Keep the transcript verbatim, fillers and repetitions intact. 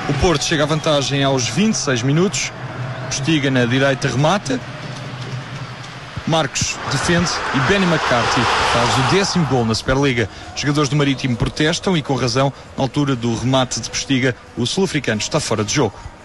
O Porto chega à vantagem aos vinte e seis minutos. Postiga na direita remata. Marcos defende e Benny McCarthy faz o décimo gol na Superliga. Os jogadores do Marítimo protestam e com razão. Na altura do remate de Postiga, o sul-africano está fora de jogo.